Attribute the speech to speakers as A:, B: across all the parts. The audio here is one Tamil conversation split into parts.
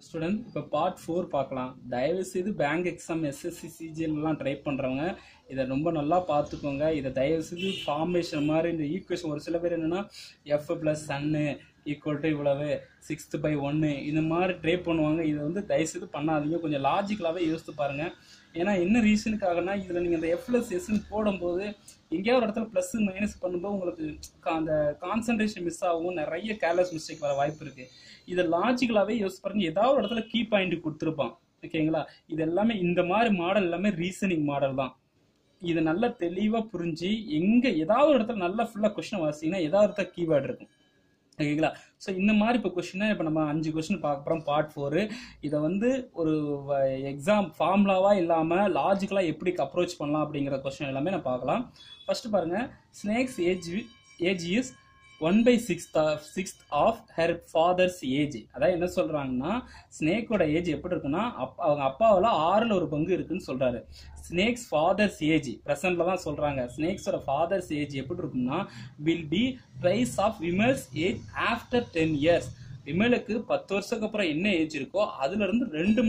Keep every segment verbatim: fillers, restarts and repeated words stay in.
A: ஸ்டூடெண்ட் இப்போ பார்ட் ஃபோர் பார்க்கலாம். தயவு செய்து பேங்க் எக்ஸாம் எஸ்எஸ்சி சிஜிஎல்லாம் ட்ரை பண்ணுறவங்க இதை ரொம்ப நல்லா பார்த்துக்கோங்க. இதை தயவு செய்து ஃபார்மேஷன் மாதிரி இந்த ஈக்குவேஷன் ஒரு சில பேர் என்னென்னா எஃப் ப்ளஸ் சன்னு ஈக்குவல் டு இவ்வளவு சிக்ஸ்த்து பை ஒன்று இந்த மாதிரி ட்ரை பண்ணுவாங்க. இதை வந்து தயவுசெய்து பண்ணாதீங்க, கொஞ்சம் லாஜிக்கலாகவே யோசித்து பாருங்கள். ஏன்னா என்ன ரீசனுக்காகனா இதில் நீங்கள் அந்த எஃப் ப்ளஸ் எஸ்ன்னு போடும்போது எங்கேயாவது ஒரு இடத்துல ப்ளஸ் மைனஸ் பண்ணும்போது உங்களுக்கு அந்த கான்சன்ட்ரேஷன் மிஸ் ஆகும், நிறைய கேர்லெஸ் மிஸ்டேக் வர வாய்ப்பு இருக்குது. இதை லாஜிக்கலாகவே யோசிச்சு பாருங்க. ஏதாவது ஒரு இடத்துல கீ பாயிண்ட் கொடுத்துருப்பான், ஓகேங்களா? இது எல்லாமே இந்த மாதிரி மாடல் எல்லாமே ரீசனிங் மாடல் தான். இதை நல்லா தெளிவாக புரிஞ்சு எங்கே ஏதாவது ஒரு இடத்துல நல்லா ஃபுல்லாக கொஸ்டின் வாசிங்கன்னா ஏதாவது இடத்துல கீவேர்டு இருக்கும், ஓகேங்களா? ஸோ இந்த மாதிரி இப்போ கொஸ்டினை இப்போ நம்ம அஞ்சு கொஸ்டின் பார்க்க போகிறோம் பார்ட் ஃபோரு. இதை வந்து ஒரு எக்ஸாம் ஃபார்முலாவாக இல்லாமல் லாஜிக்கலாக எப்படி அப்ரோச் பண்ணலாம் அப்படிங்கிற கொஸ்டின் எல்லாமே நான் பார்க்கலாம். ஃபர்ஸ்ட் பாருங்கள், snake's age age is one by sixth of sixth of her father's age. அதாவது என்ன சொல்கிறாங்கன்னா ஸ்னேக்கோட ஏஜ் எப்படி இருக்குன்னா அப் அவங்க அப்பாவில் ஆறில் ஒரு பங்கு இருக்குன்னு சொல்கிறாரு. ஸ்னேக்ஸ் ஃபாதர்ஸ் ஏஜ் ப்ரெசென்ட்ல தான் சொல்கிறாங்க. ஸ்னேக்ஸோட ஃபாதர்ஸ் ஏஜ் எப்படி இருக்குன்னா will be twice of Vimal's age after ten years. விமலுக்கு பத்து வருஷத்துக்கு அப்புறம் என்ன ஏஜ் இருக்கோ அதுல இருந்து ரெண்டு,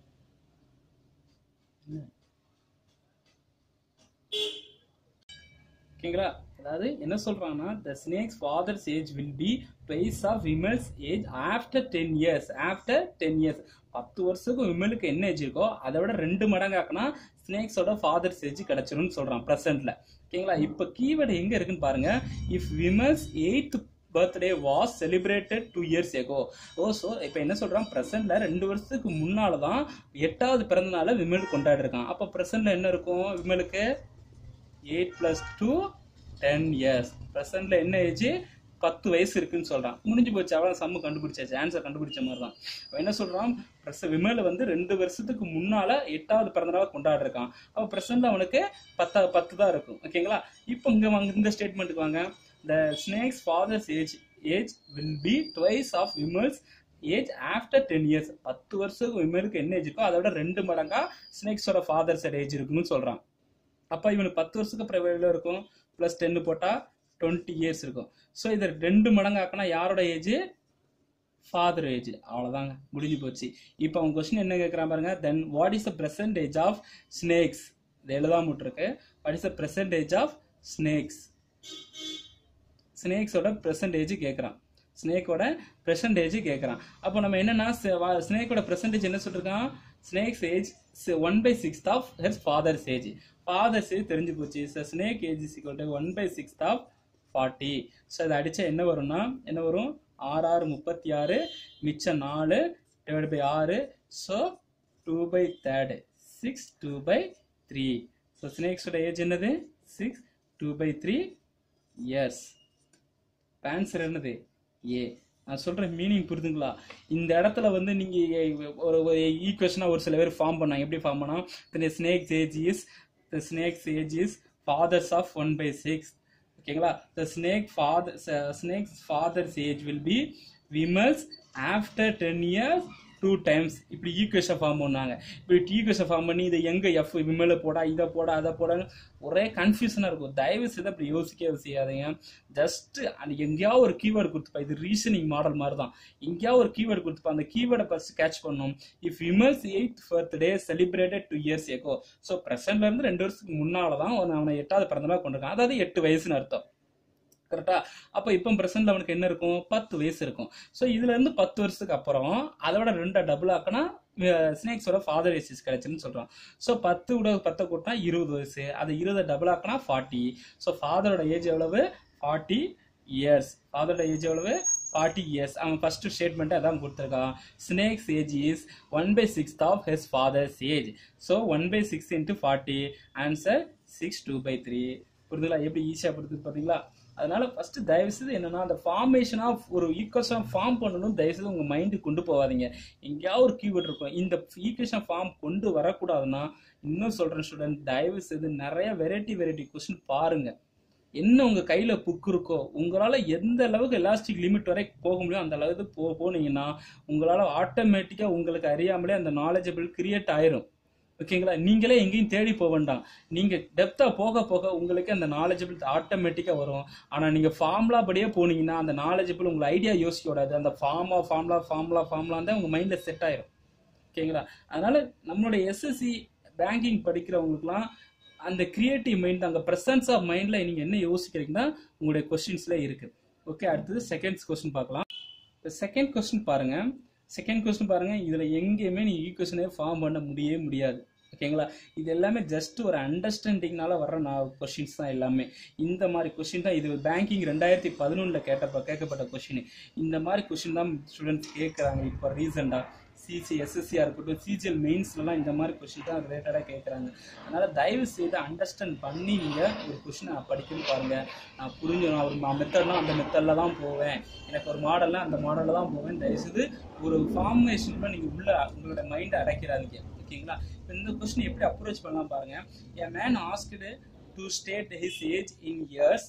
A: ஓகேங்களா? அதாவது என்ன சொல்றாங்கன்னா the snake's father's age will be twice of women's age after ten years. after ten years பத்து வருஷத்துக்கு விமலுக்கு என்ன ஏஜ் இருக்கோ அதை விட ரெண்டு மடங்காக்குனா ஸ்னேக்ஸோட ஃபாதர்ஸ் ஏஜ் கிடைச்சிரும்னு சொல்றான் பிரசன்ட்ல, ஓகேங்களா? இப்போ கீவேர்டு எங்க இருக்குன்னு பாருங்க. If Vimal's eighth birthday was celebrated two years ago. Oh so இப்போ என்ன சொல்றான், பிரசன்ட்ல ரெண்டு வருஷத்துக்கு முன்னால தான் எட்டாவது பிறந்த நாளை விமல் கொண்டாடி இருக்கான். அப்போ பிரசன்ட்ல என்ன இருக்கும், விமலுக்கு eight plus two ten years. ப்ரெசென்ட்ல என்ன ஏஜ், பத்து வயசு இருக்குன்னு சொல்றான். முடிஞ்சு போச்சு, அவன் சம்மு கண்டுபிடிச்சாச்சு, ஆன்சர் கண்டுபிடிச்ச மாதிரி தான். என்ன சொல்றான், விமல் வந்து ரெண்டு வருஷத்துக்கு முன்னால எட்டாவது பிறந்தநாள் கொண்டாடி இருக்கான். அப்போ ப்ரெசென்ட்ல அவனுக்கு பத்தா பத்து தான் இருக்கும், ஓகேங்களா? இப்போ இங்க வாங்க, இந்த ஸ்டேட்மெண்ட்டுக்கு வாங்க. The snake's father's age age will be twice of Vimal's age after ten years. பத்து வருஷத்துக்கு விமலுக்கு என்ன ஏஜ் இருக்கோ அதை விட ரெண்டு மடங்கா ஸ்னேக்ஸோட ஃபாதர்ஸ் ஏஜ் இருக்குன்னு சொல்றான். அப்போ இவனுக்கு பத்து வருஷத்துக்கு அப்புறம் எவ்வளோ இருக்கும், பிளஸ் டென்னு போட்டால் டுவெண்ட்டி இயர்ஸ் இருக்கும். ஸோ இதை ரெண்டு மடங்காக்குனா யாரோட ஏஜ், ஃபாதர் ஏஜ். அவ்வளோதாங்க, முடிஞ்சு போச்சு. இப்போ அவங்க கொஸ்டின் என்ன கேட்குறான் பாருங்க. Then what is the percentage of snakes, இது எழுதாம விட்டுருக்கு. What is the percentage of snakes, ஸ்னேக்ஸோட பெர்சன்டேஜ் கேட்குறான், ஸ்னேக்கோட பெர்சன்டேஜ் கேட்குறான். அப்போ நம்ம என்னன்னா ஸ்னேக்கோட பெர்சன்டேஜ் என்ன சொல்லிருக்கான், snake's age one by sixth of his father's age. Father's age தெரிஞ்சு போச்சு. So snake age is equal to one by sixth of forty. So இதை அடித்தா என்ன வரும்னா என்ன வரும், ஆறு ஆறு முப்பத்தி ஆறு, மிச்சம் நாலு டிவைட் பை ஆறு. So two by third, six two by three. So ஸ்னேக்ஸோட ஏஜ் என்னது, six two by three years. Answer என்னது, ஏ. நான் சொல்ற மீனிங் புரிதுங்களா? இந்த இடத்துல வந்து நீங்க ஒரு ஈக்குவேஷனா ஒரு சில பேர் ஃபார்ம் பண்ணாங்க. எப்படி ஃபார்ம் பண்ணா, snake's age is the snake's age is fathers of one by six, ஓகேங்களா? the snake father uh, snake's father's age will be wimels after ten years two times. இப்படி ஈக்குவேஷன் ஃபார்ம் பண்ணாங்க. இப்படி ஈக்குவேஷன் ஃபார்ம் பண்ணி இதை எங்க எஃப் விமலை போடா, இதை போட, அதை போட, ஒரே கன்ஃபியூஷனா இருக்கும். தயவு செய்து அப்படி யோசிக்கவே செய்யாதீங்க. ஜஸ்ட் அது எங்கேயாவது ஒரு கீவேர்டு கொடுத்துப்பா, இது ரீசனிங் மாடல் மாதிரி தான். எங்கேயாவது ஒரு கீவேர்டு கொடுத்துப்பா, அந்த கீவேர்டை ஃபர்ஸ்ட் கேட்ச் பண்ணும். If Vimal's eighth birthday celebrated two years ago. So ப்ரெசென்ட்ல இருந்து ரெண்டு வருஷத்துக்கு முன்னால தான் அவனை எட்டாவது பிறந்தநாள் கொண்டிருக்கான், அதாவது எட்டு வயசுன்னு அர்த்தம், கரெக்டா? அப்போ இப்போ பிரசன்ட்ல அவனுக்கு என்ன இருக்கும், பத்து வயசு இருக்கும். ஸோ இதுல இருந்து பத்து வருஷத்துக்கு அப்புறம் அதோட ரெண்டா டபுள் ஆக்கினா ஸ்னேக்ஸோட ஃபாதர் ஏஜ் கிடைச்சுன்னு சொல்றான். ஸோ பத்து விட பத்தை கூட்டினா இருபது வயசு, அது இருபது டபுள் ஆக்கினா ஃபார்ட்டி. ஸோ ஃபாதரோட ஏஜ் எவ்வளவு, ஃபார்ட்டி இயர்ஸ். ஃபாதரோட ஏஜ் எவ்வளவு, ஃபார்ட்டி இயர்ஸ். அவன் ஃபர்ஸ்ட் ஸ்டேட்மெண்ட் அதான் கொடுத்துருக்கான். Snake's age is one by sixth of his father's age. So one by six into forty, answer six two by three. புரிதுங்களா எப்படி ஈஸியாக புரிது பார்த்தீங்களா? அதனால ஃபர்ஸ்ட் தயவுசெய்து என்னன்னா அந்த ஃபார்மேஷன் ஆஃப் ஒரு ஈக்குவேஷன் ஃபார்ம் பண்ணணும். தயவுசெய்து உங்க மைண்டுக்கு கொண்டு போகாதீங்க. எங்கேயாவது ஒரு கீவேர்ட் இருக்கும், இந்த ஈக்குவேஷன் ஃபார்ம் கொண்டு வரக்கூடாதுன்னா இன்னும் சொல்றேன் ஸ்டூடெண்ட், தயவு செய்து நிறைய வெரைட்டி வெரைட்டி கொஸ்டின் பாருங்க. என்ன உங்க கையில புக் இருக்கோ, உங்களால எந்த அளவுக்கு எலாஸ்டிக் லிமிட் வரை போக முடியும் அந்த அளவுக்கு போ போனீங்கன்னா உங்களால ஆட்டோமேட்டிக்கா உங்களுக்கு அறியாமலே அந்த நாலேஜபிள் கிரியேட் ஆயிரும், ஓகேங்களா? நீங்களே எங்கேயும் தேடி போக வேண்டாம். நீங்க டெப்தா போக போக உங்களுக்கு அந்த நாலேஜபிள் ஆட்டோமேட்டிக்கா வரும். ஆனா நீங்க ஃபார்முலா படியே போனீங்கன்னா அந்த நாலேஜபிள் உங்களுக்கு ஐடியா யோசிக்க கூடாது. அந்த ஃபார்மா ஃபார்முலா ஃபார்முலா ஃபார்முலா தான் உங்க மைண்ட்ல செட் ஆயிரும். ஓகேங்களா? அதனால நம்மளுடைய எஸ்எஸ்சி பேங்கிங் படிக்கிறவங்களுக்குலாம் அந்த கிரியேட்டிவ் மைண்ட், அங்கே ப்ரெசன்ஸ் ஆஃப் மைண்ட்ல நீங்க என்ன யோசிக்கிறீங்கன்னா உங்களுடைய கொஸ்டின்ஸ்ல இருக்கு. ஓகே, அடுத்தது செகண்ட் கொஸ்டின் பார்க்கலாம். செகண்ட் கொஸ்டின் பாருங்க. செகண்ட் கொஸ்டின் பாருங்க, இதுல எங்கேயுமே நீங்க ஈக்குவேஷனே ஃபார்ம் பண்ண முடியவே முடியாது. ஓகேங்களா? இது எல்லாமே ஜஸ்ட் ஒரு அண்டர்ஸ்டாண்டிங்னால வர்ற நான் கொஸ்டின்ஸ் தான் எல்லாமே. இந்த மாதிரி கொஸ்டின் தான் இது பேங்கிங் ரெண்டாயிரத்தி பதினொன்னுல கேட்டப்ப கேட்கப்பட்ட கொஸ்டின். இந்த மாதிரி கொஸ்டின் தான் ஸ்டூடெண்ட்ஸ் கேட்குறாங்க இப்போ ரீசெண்டா. சிசி எஸ்எஸ்சியாக இருக்கட்டும், சிஜிஎல் மெயின்ஸ்லாம் இந்த மாதிரி கொஸ்டின் தான் ரிலேட்டடாக கேட்குறாங்க. அதனால் தயவு செய்து அண்டர்ஸ்டாண்ட் பண்ணி நீங்கள் ஒரு கொஸ்டினை படிக்கணும் பாருங்கள். நான் புரிஞ்சு நான் ஒரு மெத்தட்னா அந்த மெத்தடில் தான் போவேன், எனக்கு ஒரு மாடல்னா அந்த மாடலில் தான் போவேன். தயவுசெய்து ஒரு ஃபார்மேஷனில் நீங்கள் உள்ள உங்களோட மைண்டை அடைக்கிறாதீங்க. ஓகேங்களா? இப்போ இந்த கொஸ்டின் எப்படி அப்ரோச் பண்ணலாம் பாருங்கள். A man asked to state his age in years.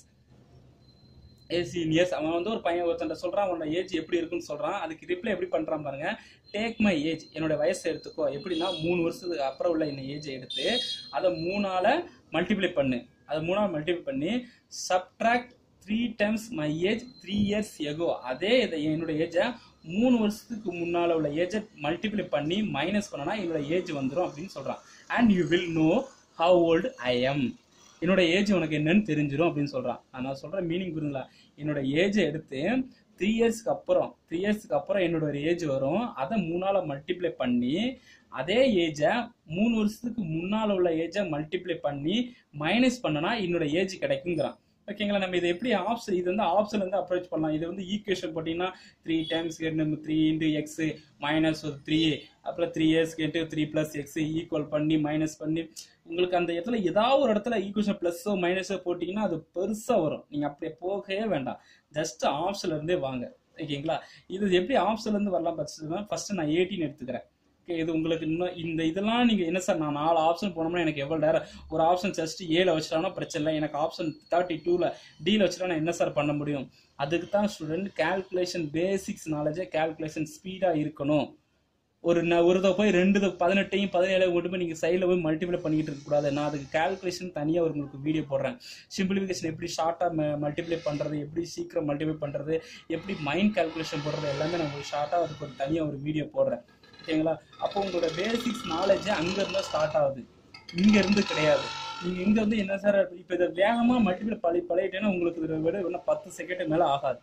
A: Age years அவன் வந்து ஒரு பையன் ஒருத்தன் சொல்றான், அவனோட ஏஜ் எப்படி இருக்குன்னு சொல்றான். அதுக்கு ரிப்ளை எப்படி பண்றான் பாருங்க. டேக் மை ஏஜ், என்னோட வயசை எடுத்துக்கோ. எப்படின்னா மூணு வருஷத்துக்கு அப்புறம் உள்ள என்ன ஏஜை எடுத்து அதை மூணால மல்டிப்ளை பண்ணு. அதை மூணால மல்டிப்ளை பண்ணி subtract three times my age three years ago. அதே இதை என்னோட ஏஜை மூணு வருஷத்துக்கு முன்னால உள்ள ஏஜை மல்டிப்ளை பண்ணி மைனஸ் பண்ணனா என்னோட ஏஜ் வந்துடும் அப்படின்னு சொல்றான். And you will know how old I am. என்னோட ஏஜ் உனக்கு என்னன்னு தெரிஞ்சிடும் அப்படின்னு சொல்றான். நான் சொல்றேன் மீனிங் புரியுங்களா? என்னோட ஏஜை எடுத்து த்ரீ இயர்ஸ்க்கு அப்புறம் த்ரீ இயர்ஸ்க்கு அப்புறம் என்னோட ஒரு ஏஜ் வரும், அதை மூணால மல்டிப்ளை பண்ணி அதே ஏஜை மூணு வருஷத்துக்கு முன்னால உள்ள ஏஜை மல்டிப்ளை பண்ணி மைனஸ் பண்ணனா என்னோட ஏஜ் கிடைக்குங்கிறான். ஓகேங்களா? நம்ம இதை எப்படி ஆப்ஷன், இது வந்து ஆப்ஷன் வந்து அப்ரோச் பண்ணலாம். இது வந்து ஈக்குவேஷன் போட்டீங்கன்னா த்ரீ டைம்ஸ் நம்ம த்ரீ இன்டு எக்ஸ் மைனஸ் ஒரு த்ரீ, அப்புறம் த்ரீ இயர்ஸ் கேட்டு த்ரீ பிளஸ் எக்ஸ் ஈக்குவல் பண்ணி மைனஸ் பண்ணி உங்களுக்கு அந்த இடத்துல ஏதாவது ஒரு இடத்துல ஈக்குவேஷன் பிளஸோ மைனஸோ போட்டிங்கன்னா அது பெருசாக வரும். நீங்கள் அப்படியே போகவே வேண்டாம், ஜஸ்ட் ஆப்ஷன்ல இருந்தே வாங்க. ஓகேங்களா? இது எப்படி ஆப்ஷன்ல இருந்து வரலாம் பார்த்தீங்கன்னா, ஃபர்ஸ்ட் நான் எயிட்டீன் எடுத்துக்கிறேன். ஓகே, இது உங்களுக்கு இன்னும் இந்த இதெல்லாம் நீங்கள் என்ன சார் நான் நாலு ஆப்ஷன் போனோம்னா எனக்கு எவ்வளோ நேரம், ஒரு ஆப்ஷன் ஜஸ்ட் ஏழு வச்சுட்டானா பிரச்சனை இல்லை, எனக்கு ஆப்ஷன் தேர்ட்டி டூவில் டீல வச்சுட்டா நான் என்ன சார் பண்ண முடியும்? அதுக்கு தான் ஸ்டூடெண்ட் கேல்குலேஷன் பேசிக்ஸ் நாலேஜே கேல்குலேஷன் ஸ்பீடாக இருக்கணும். ஒரு ஒரு இதை போய் ரெண்டு பதினெட்டையும் பதினேழையும் கொண்டு போய் நீங்கள் சைடில் போய் மல்டிப்ளை பண்ணிக்கிட்டு இருக்கக்கூடாது. நான் அதுக்கு கேல்குலேஷன் தனியாக உங்களுக்கு வீடியோ போடுறேன். சிம்பிளிஃபிகேஷன் எப்படி ஷார்ட்டாக மல்டிப்ளை பண்ணுறது, எப்படி சீக்கிரம் மல்டிப்ளை பண்ணுறது, எப்படி மைண்ட் கேல்குலேஷன் போடுறது எல்லாமே நான் உங்களுக்கு ஷார்ட்டாக அதுக்கு ஒரு தனியாக ஒரு வீடியோ போடுறேன். ஓகேங்களா? அப்போ உங்களோட பேசிக்ஸ் நாலேஜ் அங்கேருந்து ஸ்டார்ட் ஆகுது, இங்கேருந்து கிடையாது. நீங்கள் இங்கே வந்து என்ன சார் இப்போ இதை வேகமாக மல்டிப்ளை பழி பழகிட்டேன்னா உங்களுக்கு இதை விட இன்னும் பத்து செகண்ட் மேலே ஆகாது.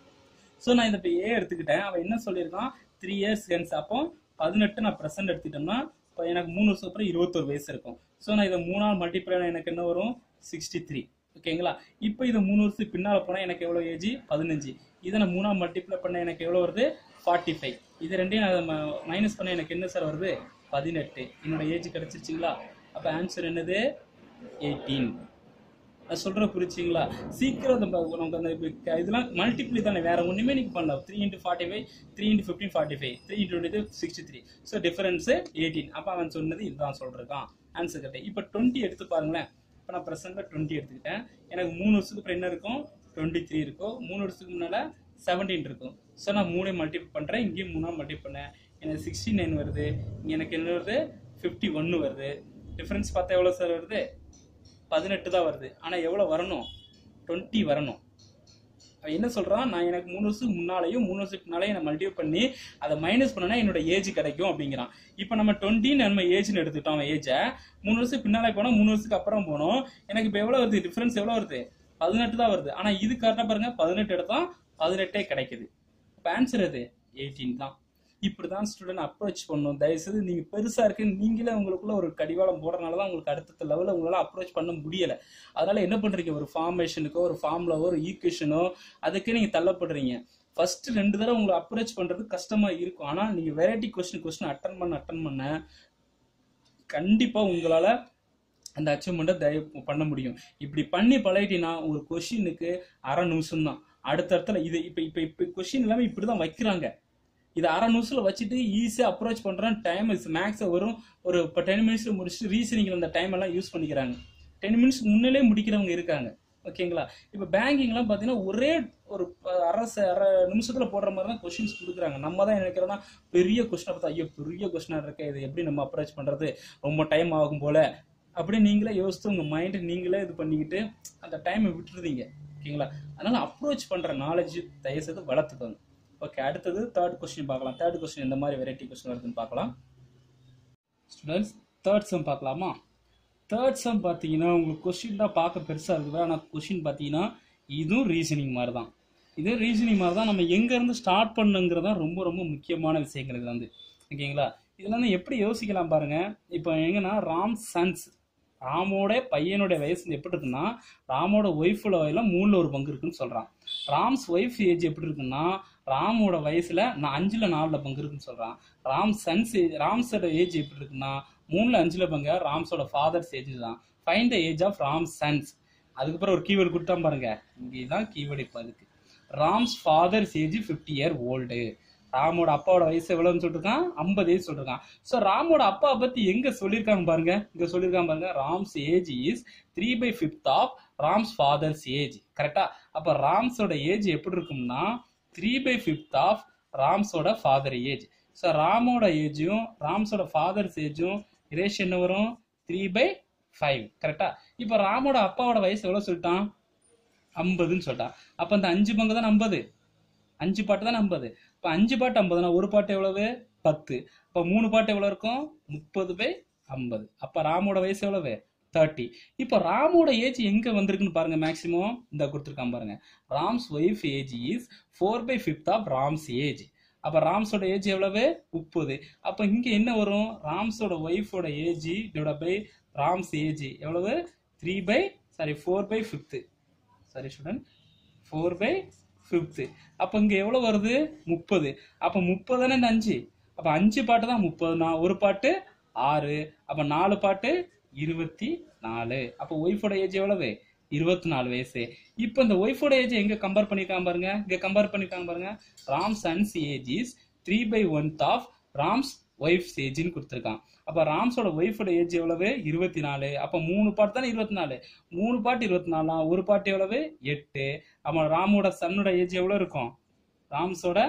A: ஸோ நான் இதை இப்போ ஏ எடுத்துக்கிட்டேன். அவன் என்ன சொல்லியிருக்கான், த்ரீ இயர்ஸ் ஹென்ஸ். அப்போ பதினெட்டு நான் ப்ரெசென்ட் எடுத்துட்டோம்னா இப்போ எனக்கு மூணு வருஷம் அப்புறம் இருபத்தொரு வயசு இருக்கும். ஸோ நான் இதை மூணால் மல்டிப்ளை எனக்கு என்ன வரும், சிக்ஸ்டி த்ரீ. ஓகேங்களா? இப்போ இதை மூணு வருஷத்துக்கு பின்னால் போனால் எனக்கு எவ்வளோ ஏஜ், பதினஞ்சு. இதை நான் மூணால் மல்டிப்ளை பண்ண எனக்கு எவ்வளோ வருது, ஃபார்ட்டி ஃபைவ். இது ரெண்டையும் நான் மைனஸ் பண்ண எனக்கு என்ன சார் வருது, பதினெட்டு. என்னோட ஏஜ் கிடைச்சிருச்சிங்களா? அப்போ ஆன்சர் என்னது, எயிட்டீன். நான் சொல்ற புரிச்சிங்களா? சீக்கிரம் நமக்கு அந்த இதெல்லாம் மல்டிப்ளை தானே, வேற ஒண்ணுமே நீங்க பண்ணலாம். Three into forty five, three into fifteen forty five, three into sixty three. So difference eighteen. அப்போ அவன் சொன்னது இதுதான் சொல்றான். Answer correct. இப்போ டுவெண்ட்டி எடுத்து பாருங்களேன். இப்போ நான் ப்ரெசென்ட்ல டுவெண்ட்டி எடுத்துக்கிட்டேன். எனக்கு மூணு வருஷத்துக்கு அப்புறம் என்ன இருக்கும், டுவெண்ட்டி த்ரீ இருக்கும். மூணு வருஷத்துக்கு முன்னால செவன்டீன் இருக்கும். ஸோ நான் மூணு மல்டிப்ளை பண்றேன், இங்கேயும் மூணா மல்டிப்ளை பண்ணேன். எனக்கு சிக்ஸ்டி நைன் வருது, இங்கே எனக்கு என்ன வருது, ஃபிஃப்டி ஒன்னு வருது. டிஃபரன்ஸ் பார்த்தா எவ்வளோ சார் வருது, பதினெட்டு தான் வருது. ஆனால் எவ்வளோ வரணும், டுவெண்ட்டி வரணும். என்ன சொல்றான், நான் எனக்கு மூணு வருஷத்துக்கு முன்னாலேயும் மூணு வருஷத்துக்கு முன்னாலேயும் நான் மல்டிப்ளை பண்ணி அதை மைனஸ் பண்ணனா என்னோட ஏஜ் கிடைக்கும் அப்படிங்கிறான். இப்போ நம்ம டுவெண்ட்டி நம்ம ஏஜ்னு எடுத்துக்கிட்டோம். அவன் ஏஜை மூணு வருஷத்துக்கு பின்னாலே போனோம், மூணு வருஷத்துக்கு அப்புறம் போனோம். எனக்கு இப்போ எவ்வளோ வருது, டிஃபரன்ஸ் எவ்வளோ வருது, பதினெட்டு தான் வருது. ஆனால் இது கரெக்டாக பாருங்க, பதினெட்டு எடுத்தா பதினெட்டே கிடைக்குது. இப்போ ஆன்சர் அது எயிட்டீன் தான். இப்படிதான் ஸ்டூடெண்ட் அப்ரோச் பண்ணணும். தயவுசெய்து நீங்க பெருசா இருக்கு நீங்களே உங்களுக்குள்ள ஒரு கடிவாளம் போடுறதுனாலதான் உங்களுக்கு அடுத்த லெவலில் உங்களால அப்ரோச் பண்ண முடியல. அதனால என்ன பண்றீங்க, ஒரு ஃபார்மேஷனுக்கோ ஒரு ஃபார்முலாவோ ஒரு ஈக்குவேஷனோ அதுக்கு நீங்க தள்ளப்படுறீங்க. ஃபர்ஸ்ட் ரெண்டு தடவை உங்களை அப்ரோச் பண்றது கஷ்டமா இருக்கும். ஆனா நீங்க வெரைட்டி கொஸ்டின் கொஸ்டின் அட்டன் பண்ண அட்டன் பண்ண கண்டிப்பா உங்களால அந்த அச்சீவ்மெண்ட்டை தயவு பண்ண முடியும். இப்படி பண்ணி பழகிட்டீங்கன்னா ஒரு கொஸ்டினுக்கு அரை நிமிஷம் தான். அடுத்த இடத்துல இது இப்ப இப்ப இப்ப கொஸ்டின் எல்லாமே இப்படிதான் வைக்கிறாங்க. இது அரை நிமிஷத்துல வச்சுட்டு ஈஸியா அப்ரோச் பண்றேன். டைம் மேக்ஸ் வரும் ஒரு இப்போ டென் மினிட்ஸ்ல முடிச்சுட்டு ரீசனிங் அந்த டைம் எல்லாம் யூஸ் பண்ணிக்கிறாங்க. டென் மினிட்ஸ் முன்னிலே முடிக்கிறவங்க இருக்காங்க. ஓகேங்களா? இப்போ பேங்கிங்லாம் பார்த்தீங்கன்னா ஒரே ஒரு அரை அரை நிமிஷத்துல போடுற மாதிரி தான் கொஸ்டின்ஸ் கொடுக்குறாங்க. நம்ம தான் நினைக்கிறோம்னா பெரிய கொஸ்டினை பார்த்தா ஐயோ பெரிய கொஸ்டினா இருக்கு, இது எப்படி நம்ம அப்ரோச் பண்றது, ரொம்ப டைம் ஆகும் போல அப்படியே நீங்களே யோசித்து உங்க மைண்ட் நீங்களே இது பண்ணிக்கிட்டு அந்த டைமை விட்டுருதீங்க. ஓகேங்களா? அதனால அப்ரோச் பண்ற நாலேஜ் தயவுசெய்து வளர்த்துக்கோங்க. ஓகே, அடுத்தது தேர்ட் கொஸ்டின் பார்க்கலாம். தேர்ட் கொஸ்டின் இந்த மாதிரி வெரைட்டி கொஸ்டின் வருதுன்னு பார்க்கலாம். ஸ்டூடெண்ட்ஸ் தேர்ட் சம் பார்க்கலாமா? தேர்ட் சம் பார்த்தீங்கன்னா உங்களுக்கு கொஸ்டின் தான் பார்க்க பெருசாக இருக்குது, ஆனால் கொஸ்டின் பார்த்தீங்கன்னா இதுவும் ரீசனிங் மாதிரி தான். இதே ரீசனிங் மாதிரி தான். நம்ம எங்கேருந்து ஸ்டார்ட் பண்ணுங்கிறது தான் ரொம்ப ரொம்ப முக்கியமான விஷயங்கள் இது வந்து. ஓகேங்களா? இதில் வந்து எப்படி யோசிக்கலாம் பாருங்கள். இப்போ எங்கன்னா ராம் சன்ஸ், ராமோட பையனுடைய வயசு எப்படி இருக்குன்னா ராமோட ஒய்ஃபோட வயசுல மூணுல ஒரு பங்கு இருக்குன்னு சொல்றான். ராம்ஸ் ஒய்ஃப் ஏஜ் எப்படி இருக்குன்னா ராமோட வயசுல நான் அஞ்சுல நாலுல பங்கு இருக்குன்னு சொல்றான். ராம் சன்ஸ் ராம்ஸோட ஏஜ் எப்படி இருக்குன்னா மூணுல அஞ்சுல பங்கு ராம்ஸோட ஃபாதர்ஸ் ஏஜ் தான். Find the age of Ram son's. அதுக்கப்புறம் ஒரு கீவேர்டு கொடுத்தா பாருங்க, இங்கேதான் கீவேர்டு. இப்போ அதுக்கு Ram's father's age fifty year old. ராமோட அப்பாவோட வயசு எவ்வளவுன்னு சொல்லிருக்கான், ஐம்பது ஏஜ் சொல்லிருக்கான். ஸோ ராமோட அப்பா பத்தி எங்க சொல்லியிருக்காங்க பாருங்க, இங்க சொல்லியிருக்காங்க பாருங்க. Ram's age is three by fifth of Ram's father's age. கரெக்டா? அப்ப ராம்ஸோட ஏஜ் எப்படி இருக்கும்னா த்ரீ பை ஃபிஃப்த் ஆஃப் ராம்ஸோட ஃபாதர் ஏஜ். ஸோ ராமோட ஏஜும் ராம்ஸோட ஃபாதர்ஸ் ஏஜும் ரேஷியோ என்ன வரும்? Three by five. கரெக்டா? இப்ப ராமோட அப்பாவோட வயசு எவ்வளவு சொல்லிட்டான்? ஐம்பதுன்னு சொல்லிட்டான். அப்ப அந்த அஞ்சு பங்கு தான் ஐம்பது, அஞ்சு பாட்டு தான் ஐம்பது. இப்ப அஞ்சு பாட்டு ஐம்பதுனா ஒரு பாட்டு எவ்வளவு? பத்து. அப்ப மூணு பாட்டு எவ்வளவு இருக்கும்? முப்பது பை ஐம்பது. அப்ப ராமோட வயசு எவ்வளவு? தேர்ட்டி. இப்ப ராமோட ஏஜ் எங்க வந்திருக்குன்னு பாருங்க. மேக்சிமம் இந்த கொடுத்துருக்கான் பாருங்க. Ram's wife age is four by fifth of Ram's age. அப்ப ராம்ஸோட ஏஜ் எவ்வளவு? முப்பது. அப்ப இங்க என்ன வரும்? ராம்ஸோட ஒய்ஃபோட age divide by Ram's age எவ்வளவு? Three by sorry four by fifth. Sorry student, four by fifth. அப்ப இங்க எவ்வளவு வருது? முப்பது. அப்ப முப்பது தானே இந்த அஞ்சு. அப்ப அஞ்சு பாட்டு தான் முப்பதுனா ஒரு பாட்டு ஆறு. அப்ப நாலு பாட்டு இருபத்தி நாலு. அப்ப ஒய்ஃபோட ஏஜ் எவ்வளவு? இருபத்தி நாலு வயசு. இப்ப இந்த ஒய்ஃபோட ஏஜ் எங்க கம்பேர் பண்ணிருக்காங்க பாருங்க. இங்க கம்பேர் பண்ணிருக்காங்க பாருங்க. Ram son's age is three by ஒன்த் ஆஃப் ராம்ஸ் ஒய்ஃப் ஏஜ்னு கொடுத்துருக்கான். அப்ப ராம்ஸோட ஒய்ஃபோட ஏஜ் எவ்வளவு? இருபத்தி நாலு. அப்ப மூணு பாட்டு தானே இருபத்தி நாலு. மூணு பாட்டு இருபத்தி நாலா ஒரு பாட்டு எவ்வளவு? எட்டு. அப்ப ராமோட சன்னோட ஏஜ் எவ்வளவு இருக்கும்? ராம்ஸோட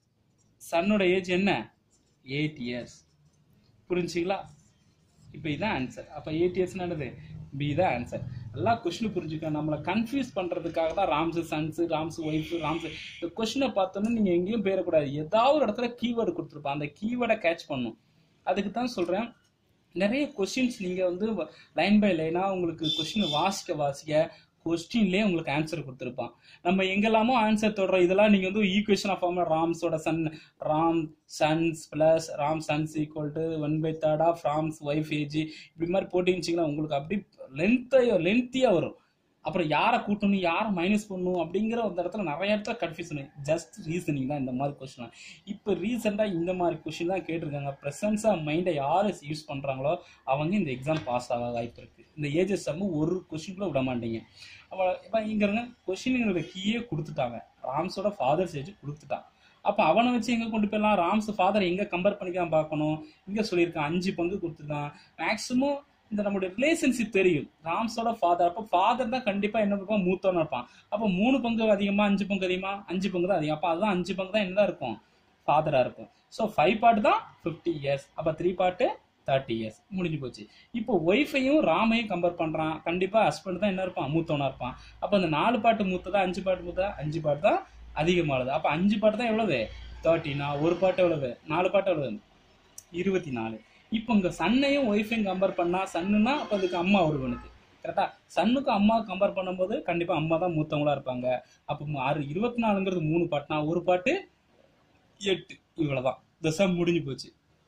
A: சன்னோட ஏஜ் என்ன? Eight years. புரிஞ்சுங்களா? இப்ப இதுதான் ஆன்சர். அப்ப எயிட் இயர்ஸ் என்னது? பி தான் ஆன்சர். எல்லா கொஸ்டினும் புரிஞ்சுக்க. நம்மளை கன்ஃபியூஸ் பண்றதுக்காக தான் ராம்ஸ் சன்ஸ், ராம்ஸ் ஒய்ஃப், ராம்ஸ். இந்த கொஸ்டினை பார்த்தோன்னா நீங்க எங்கேயும் போயிடக்கூடாது. ஏதாவது ஒரு இடத்துல கீவேர்டு கொடுத்துருப்பான், அந்த கீவேர்டை கேட்ச் பண்ணும். அதுக்கு தான் சொல்றேன். நிறைய கொஸ்டின்ஸ் நீங்க வந்து லைன் பை லைனா உங்களுக்கு கொஸ்டின் வாசிக்க வாசிக்க கொஸ்டின்லேயே உங்களுக்கு ஆன்சர் கொடுத்துருப்பான். நம்ம எங்கெல்லாமோ ஆன்சர் தொடரோம். இதெல்லாம் நீங்க வந்து ஈக்குவேஷன் ஆஃப் ஃபார்ம்ல ராம்ஸோட son Ram sons plus Ram sons equal to one by third of Ram's wife age இப்படி மாதிரி போட்டிங்கன்னா உங்களுக்கு அப்படி லென்த்தையோ லென்த்தியா வரும். அப்புறம் யாரை கூட்டணும், யாரை மைனஸ் பண்ணணும் அப்படிங்கிற அந்த இடத்துல நிறைய இடத்துல கன்ஃபியூஷன். ஜஸ்ட் ரீசனிங் தான் இந்த மாதிரி கொஸ்டின். இப்போ ரீசெண்டாக இந்த மாதிரி கொஸ்டின் தான் கேட்டிருக்காங்க. ப்ரெசன்ஸாக மைண்டை யார் யூஸ் பண்ணுறாங்களோ அவங்க இந்த எக்ஸாம் பாஸ் ஆக வாய்ப்பு இருக்குது. இந்த ஏஜஸ் சம்மு ஒரு கொஸ்டின்குள்ள விட மாட்டீங்க. அப்போ இப்போ இங்கே கொஸ்டினுங்கிற கீயே கொடுத்துட்டாங்க. ராம்ஸோட ஃபாதர்ஸ் ஏஜ் கொடுத்துட்டான். அப்போ அவனை வச்சு எங்கே கொண்டு போயிடலாம்? ராம்ஸ் ஃபாதர் எங்கே கம்பேர் பண்ணிக்கலாம் பார்க்கணும். இங்கே சொல்லியிருக்கான் அஞ்சு பங்கு கொடுத்துருக்கான். மேக்ஸிமம் இந்த நம்மளுடைய ரிலேஷன்ஷிப் தெரியும். ராம்ஸோட ஃபாதர், அப்போ ஃபாதர் தான் கண்டிப்பா என்ன இருப்பான்? மூத்தவனா இருப்பான். அப்போ மூணு பங்கு அதிகமா அஞ்சு பங்கு அதிகமா? அஞ்சு பங்கு தான் அதிகம். அப்போ அதுதான் அஞ்சு பங்கு தான் என்னதான் இருக்கும்? ஃபாதரா இருக்கும். ஸோ ஃபைவ் பார்ட் தான் ஃபிஃப்டி இயர்ஸ். அப்போ த்ரீ பார்ட்டு தேர்ட்டி இயர்ஸ். முடிஞ்சு போச்சு. இப்போ ஒய்ஃபையும் ராமையும் கம்பேர் பண்றான். கண்டிப்பா ஹஸ்பண்ட் தான் என்ன இருப்பான்? மூத்தவனா இருப்பான். அப்போ அந்த நாலு பாட்டு மூத்ததா அஞ்சு பாட்டு மூத்ததா? அஞ்சு பாட்டு தான் அதிகமானது. அப்போ அஞ்சு பாட்டு தான் எவ்வளவு? தேர்ட்டினா ஒரு பாட்டு எவ்வளவு? நாலு பாட்டு எவ்வளவு? இருபத்தி நாலு. இப்போ இங்க சன்னையும் ஒய்ஃபையும் கம்பேர் பண்ணா சன்னுனா அப்போ அதுக்கு அம்மா ஒருவனுக்கு. கரெக்டா? சன்னுக்கும் அம்மாவுக்கு கம்பேர் பண்ணும்போது கண்டிப்பா அம்மா தான் மூத்தவங்களா இருப்பாங்க. அப்போ ஆறு இருபத்தி நாலுங்கிறது மூணு பாட்டுனா ஒரு பாட்டு எட்டு. இவ்வளவுதான். தசம் முடிஞ்சு போச்சு.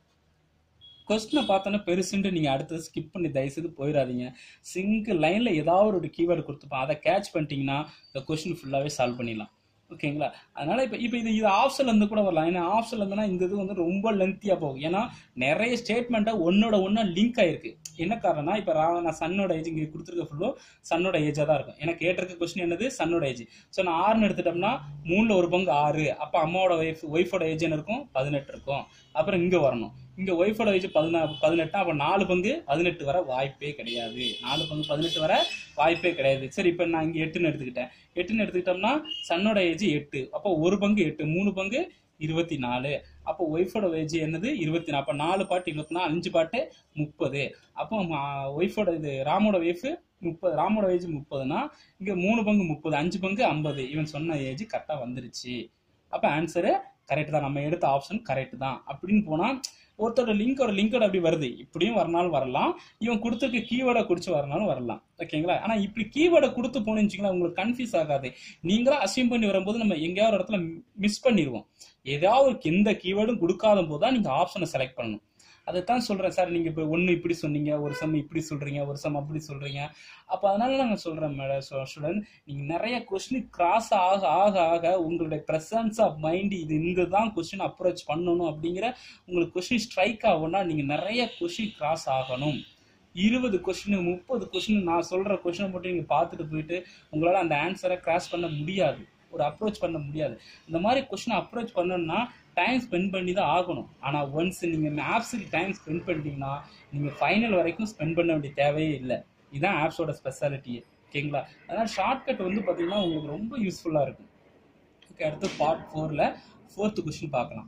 A: கொஸ்டினை பார்த்தோன்னா பெருசுன்ட்டு நீங்க அடுத்தது ஸ்கிப் பண்ணி தயவுசெய்து போயிடாதீங்க. சிங்கிள் லைன்ல ஏதாவது ஒரு கீவேர்டு கொடுத்துப்பான். அதை கேட்ச் பண்ணிட்டீங்கன்னா இந்த கொஸ்டின் ஃபுல்லாவே சால்வ் பண்ணிடலாம். ஓகேங்களா? அதனால இப்போ இப்போ இது இது ஆப்ஷன்ல இருந்து கூட வரலாம். ஏன்னா ஆப்ஷன்ல இருந்துன்னா இந்த இது வந்து ரொம்ப லென்த்தியா போகும். ஏன்னா நிறைய ஸ்டேட்மெண்ட்டை ஒன்னோட ஒன்னா லிங்க் ஆயிருக்கு. என்ன காரணம்னா இப்போ நான் சன்னோட ஏஜ் இங்கே கொடுத்துருக்க ஃபுல்லோ சன்னோட ஏஜா தான் இருக்கும். எனக்கு கேட்டிருக்க கொஸ்டின் என்னது? சன்னோட ஏஜ். ஸோ நான் ஆறுன்னு எடுத்துட்டோம்னா மூணுல ஒரு பங்கு ஆறு. அப்போ அம்மாவோட ஒய்ஃப் ஒய்ஃபோட ஏஜ் என்ன இருக்கும்? பதினெட்டு இருக்கும். அப்புறம் இங்க வரணும். இங்க ஒய்ஃபோட ஏஜ் பதினா பதினெட்டா? அப்போ நாலு பங்கு பதினெட்டு வர வாய்ப்பே கிடையாது. நாலு பங்கு பதினெட்டு வர வாய்ப்பே கிடையாது. சரி, இப்போ நான் இங்க எட்டுன்னு எடுத்துக்கிட்டேன். எட்டுன்னு எடுத்துக்கிட்டோம்னா சன்னோட ஏஜ் எட்டு. அப்போ ஒரு பங்கு எட்டு, மூணு பங்கு இருபத்தி நாலு. அப்போ ஒய்ஃபோட ஏஜ் என்னது? இருபத்தி நாலு. அப்போ நாலு பாட்டு இருபத்தி நாலு, அஞ்சு பாட்டு முப்பது. அப்போ ஒய்ஃபோட இது ராமோட ஒய்ஃப் முப்பது. ராமோட ஏஜ் முப்பதுனா இங்க மூணு பங்கு முப்பது, அஞ்சு பங்கு ஐம்பது. இவன் சொன்ன ஏஜ் கரெக்டா வந்துருச்சு. அப்ப ஆன்சரு கரெக்ட் தான். நம்ம எடுத்த ஆப்ஷன் கரெக்ட் தான் அப்படின்னு போனா ஒருத்தரோட லிங்கோட லிங்கோட அப்படி வருது, இப்படியும் வரனாலும் வரலாம், இவன் கொடுத்துருக்க கீவேர்டை குடிச்சு வரனாலும் வரலாம். ஓகேங்களா? ஆனா இப்படி கீவேர்டை கொடுத்து போனேன்னு வச்சுக்கலாம், உங்களுக்கு கன்ஃபியூஸ் ஆகாது. நீங்களா அசியூம் பண்ணி வரும்போது நம்ம எங்கேயாவது ஒரு இடத்துல மிஸ் பண்ணிடுவோம். ஏதாவது எந்த கீவேர்டும் கொடுக்காத போது தான் நீங்க ஆப்ஷனை செலக்ட் பண்ணணும். அதைத்தான் சொல்றேன் சார், நீங்க இப்போ ஒன்று இப்படி சொன்னீங்க, ஒரு சம் இப்படி சொல்றீங்க, ஒரு சம் அப்படி சொல்றீங்க. அப்போ அதனால நாங்கள் சொல்றேன் மேடம் ஸ்டூடெண்ட், நீங்க நிறைய கொஸ்டின் கிராஸ் ஆக ஆக ஆக உங்களுடைய ப்ரெசன்ஸ் ஆஃப் மைண்ட் இது இந்த தான் கொஸ்டின் அப்ரோச் பண்ணணும் அப்படிங்கிற உங்களுக்கு கொஸ்டின் ஸ்ட்ரைக் ஆகும்னா நீங்க நிறைய கொஸ்டின் கிராஸ் ஆகணும். இருபது கொஸ்டின் முப்பது கொஸ்டின் நான் சொல்ற கொஸ்டினை மட்டும் நீங்க பார்த்துட்டு போயிட்டு உங்களால அந்த ஆன்சரை கிராஸ் பண்ண முடியாது, ஒரு அப்ரோச் பண்ண முடியாது. இந்த மாதிரி கொஸ்டினை அப்ரோச் பண்ணணும்னா டைம் ஸ்பெண்ட் பண்ணி தான் ஆகணும். ஆனால் ஒன்ஸ் நீங்கள் ஆப்ஸுக்கு டைம் ஸ்பெண்ட் பண்ணிட்டீங்கன்னா நீங்கள் ஃபைனல் வரைக்கும் ஸ்பெண்ட் பண்ண வேண்டிய தேவையே இல்லை. இதுதான் ஆப்ஸோட ஸ்பெஷாலிட்டியே. ஓகேங்களா? அதனால் ஷார்ட்கட் வந்து பார்த்தீங்கன்னா உங்களுக்கு ரொம்ப யூஸ்ஃபுல்லாக இருக்கும். ஓகே, அடுத்து பார்ட் ஃபோரில் ஃபோர்த்து கொஸ்டின் பார்க்கலாம்.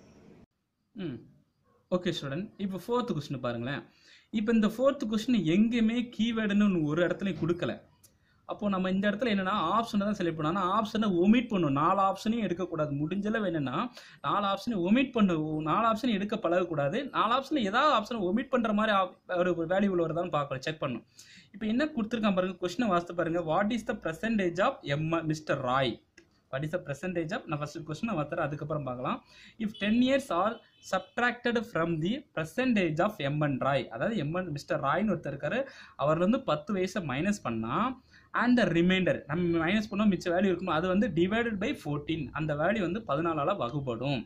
A: ம் ஓகே ஸ்டூடெண்ட், இப்போ ஃபோர்த்து கொஸ்டின் பாருங்களேன். இப்போ இந்த ஃபோர்த்து கொஸ்டின் எங்கேயுமே கீவேர்டுன்னு ஒரு இடத்துலையும் கொடுக்கல. அப்போ நம்ம இந்த இடத்துல என்னன்னா ஆப்ஷனை தான் செலக்ட் பண்ணணும். ஆனால் ஆப்ஷனை ஒமிட் பண்ணணும். நாலு ஆப்ஷனையும் எடுக்கக்கூடாது. முடிஞ்சளவு என்னன்னா நாலு ஆப்ஷனை ஒமிட் பண்ண, நாலு ஆப்ஷனை எடுக்க பழகக்கூடாது. நாலு ஆப்ஷனில் ஏதாவது ஆப்ஷனை ஒமிட் பண்ணுற மாதிரி ஒரு வேல்யூவில் வருதான்னு பார்க்கணும், செக் பண்ணணும். இப்போ என்ன கொடுத்துருக்கான் பாருங்க, கொஸ்டினை வாசித்து பாருங்க. What is the percentage of M mister Roy? What is the percentage of, நான் ஃபர்ஸ்ட் கொஸ்டினை வாத்துறேன், அதுக்கப்புறம் பார்க்கலாம். If ten years are subtracted from the percentage of MN Roy, அதாவது எம்என் மிஸ்டர் ராய்னு ஒருத்தர் இருக்காரு, அவர் வந்து பத்து வயசை மைனஸ் பண்ணா அண்ட் த ரிமைண்டர் நம்ம மைனஸ் பண்ணோம், மிச்ச வேல்யூ இருக்கும், அது வந்து டிவைடட் பை ஃபோர்டீன், அந்த வேல்யூ வந்து பதினாலால் வகுப்படும்.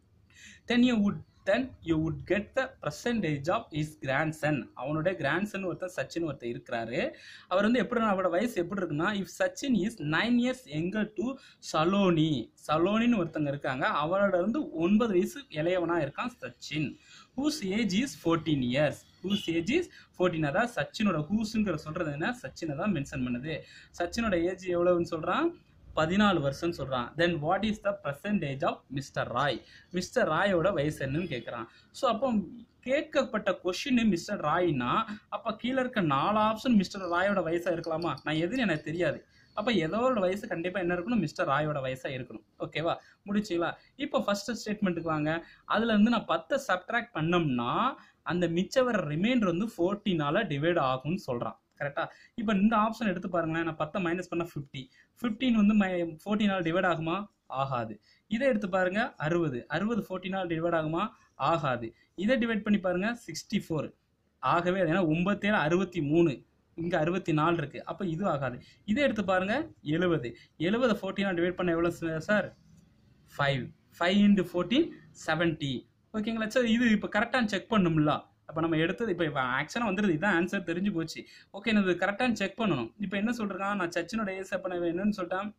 A: Then you would then you would get the percentage of is grandson. அவனுடைய கிராண்ட்சன் ஒருத்தர் சச்சின் ஒருத்தர் இருக்கிறாரு. அவர் வந்து எப்படி, அவரோட வயசு எப்படி இருக்குன்னா, if Sachin is nine years younger to Saloni, சலோனின்னு ஒருத்தங்க இருக்காங்க, அவரோட வந்து ஒன்பது வயசு இளையவனா இருக்கான் Sachin. Whose age is fourteen years, whose age is fourteen. அதாவது சச்சினோட ஹூஸ்ங்கிற சொல்றது என்ன, சச்சினை தான் மென்ஷன் பண்ணுது. சச்சினோட ஏஜ் எவ்வளவுன்னு சொல்றான், பதினாலு வருஷம் சொல்றான். Then what is the percentage of mister Roy, mister ராயோட வயசு என்னன்னு கேட்குறான். ஸோ அப்போ கேட்கப்பட்ட கொஸ்டின் மிஸ்டர் ராய்னா அப்போ கீழே இருக்க நாலு ஆப்ஷன் மிஸ்டர் ராயோட வயசா இருக்கலாமா? நான் எதுன்னு எனக்கு தெரியாது. அப்போ ஏதோட வயசு கண்டிப்பாக என்ன இருக்கணும், மிஸ்டர் ராயோட வயசா இருக்கணும். ஓகேவா? முடிச்சிங்களா? இப்போ ஃபர்ஸ்ட் ஸ்டேட்மெண்ட்டுக்கு வாங்க. அதுல இருந்து நான் பத்தை சப்ட்ராக்ட் பண்ணோம்னா அந்த மிச்ச வர ரிமைண்டர் வந்து ஃபோர்டீனால டிவைட் ஆகும்னு சொல்றான். கரெக்டா? இப்போ இந்த ஆப்ஷன் எடுத்து பாருங்களேன். நான் பத்தை மைனஸ் பண்ண ஃபிஃப்டி, ஃபிஃப்டீன் வந்து ஃபோர்டீனால் டிவைட் ஆகுமா? ஆகாது. இதை எடுத்து பாருங்க, அறுபது, அறுபது ஃபோர்டீனால் டிவைட் ஆகுமா? ஆகாது. இதை டிவைட் பண்ணி பாருங்க, சிக்ஸ்டி ஃபோர் ஆகவே, ஏன்னா ஒன்பத்தேழு அறுபத்தி மூணு, இங்க அறுபத்தி நாலு இருக்கு, அப்போ இது ஆகாது. இதை எடுத்து பாருங்க, எழுபது, எழுபது ஃபோர்டீனால் டிவைட் பண்ண எவ்வளோ sir? Five, five into fourteen seventy. ஓகேங்களா சார்? இது இப்போ கரெக்டாக செக் பண்ணும்ல. அப்போ நம்ம எடுத்தது இப்போ இப்போ ஆக்சுவலாக வந்துடுது, இதுதான் ஆன்சர் தெரிஞ்சு போச்சு. ஓகே, நான் இது கரெக்டாக செக் பண்ணணும். இப்போ என்ன சொல்றான், நான் சச்சினோட ஏஸ் அப்போ நான் என்னன்னு சொல்லிட்டேன்,